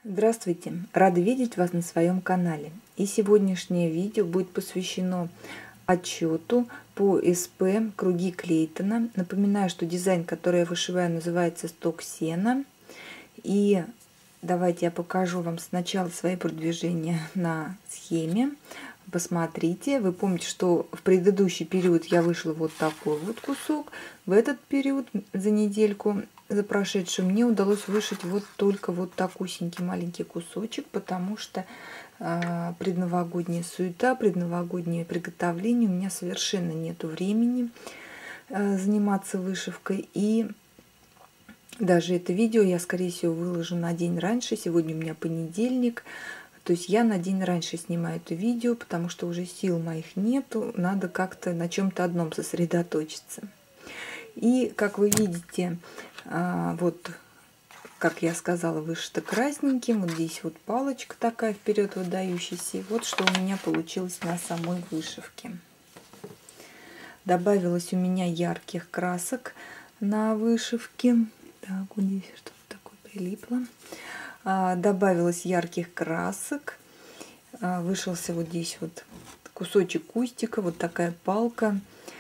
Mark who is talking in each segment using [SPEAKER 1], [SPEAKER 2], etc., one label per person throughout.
[SPEAKER 1] Здравствуйте! Рада видеть вас на своем канале. И сегодняшнее видео будет посвящено отчету по СП «Круги Клейтона». Напоминаю, что дизайн, который я вышиваю, называется «Сток сена». И давайте я покажу вам сначала свои продвижения на схеме. Посмотрите, вы помните, что в предыдущий период я вышла вот такой вот кусок. В этот период за недельку, за прошедшую, мне удалось вышить вот только вот такусенький маленький кусочек, потому что предновогодняя суета, предновогоднее приготовление, у меня совершенно нету времени заниматься вышивкой. И даже это видео я, скорее всего, выложу на день раньше. Сегодня у меня понедельник. То есть я на день раньше снимаю это видео, потому что уже сил моих нету. Надо как-то на чем-то одном сосредоточиться. И, как вы видите, вот, как я сказала, вышито красненьким. Вот здесь вот палочка такая вперед выдающаяся. И вот что у меня получилось на самой вышивке. Добавилось у меня ярких красок на вышивке. Так, вот здесь что-то такое прилипло. Добавилось ярких красок. Вышелся вот здесь вот кусочек кустика, вот такая палка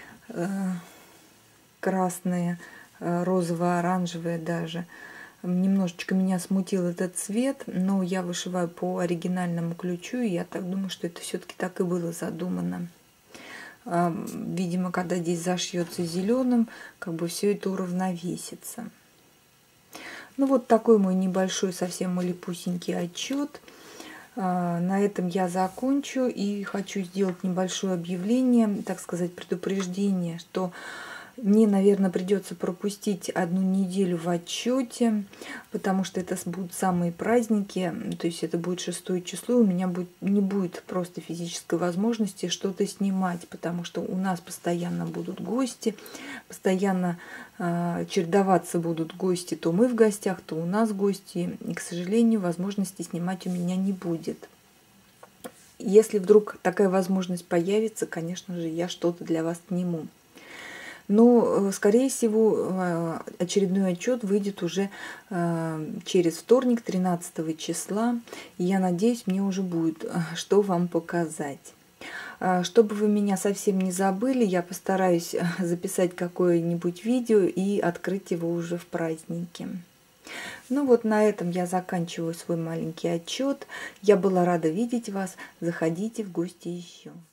[SPEAKER 1] красная, розово-оранжевая даже. Немножечко меня смутил этот цвет, но я вышиваю по оригинальному ключу, и я так думаю, что это все-таки так и было задумано. Видимо, когда здесь зашьется зеленым, как бы все это уравновесится. Ну вот такой мой небольшой, совсем малепусенький отчет. На этом я закончу и хочу сделать небольшое объявление, так сказать, предупреждение, что мне, наверное, придется пропустить одну неделю в отчете, потому что это будут самые праздники, то есть это будет 6 число, у меня не будет просто физической возможности что-то снимать, потому что у нас постоянно будут гости, постоянно чередоваться будут гости, то мы в гостях, то у нас гости, и, к сожалению, возможности снимать у меня не будет. Если вдруг такая возможность появится, конечно же, я что-то для вас сниму. Но, скорее всего, очередной отчет выйдет уже через вторник, 13 числа. И я надеюсь, мне уже будет что вам показать. Чтобы вы меня совсем не забыли, я постараюсь записать какое-нибудь видео и открыть его уже в праздники. Ну вот на этом я заканчиваю свой маленький отчет. Я была рада видеть вас. Заходите в гости еще.